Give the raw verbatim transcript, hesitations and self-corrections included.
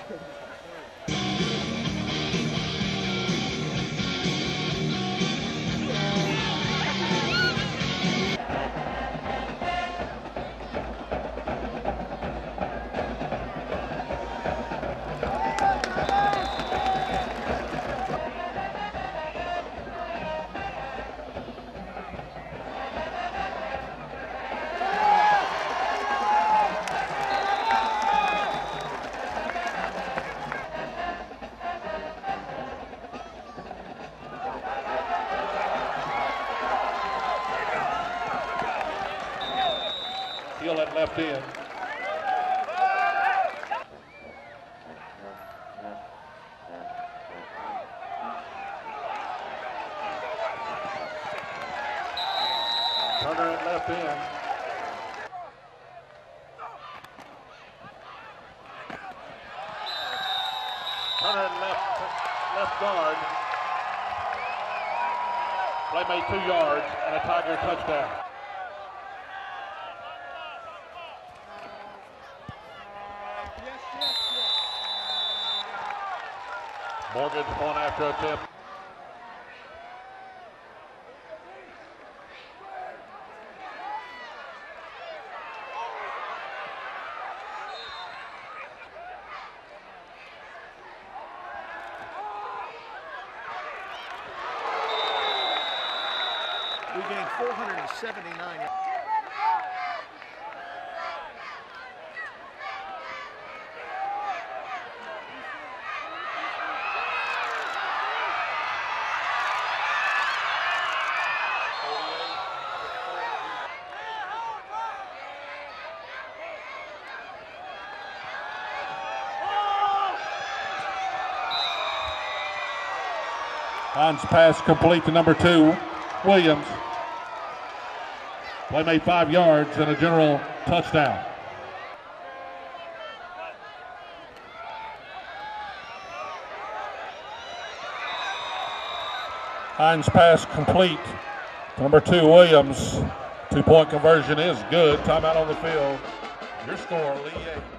Hill at left end. Turner at left end. Turner at left, left guard. Play made two yards and a Tiger touchdown. Morgan point after attempt. We gained four hundred seventy-nine. Hines pass complete to number two, Williams. Play made five yards and a general touchdown. Hines pass complete to number two, Williams. Two-point conversion is good. Timeout on the field. Your score, Lee eight.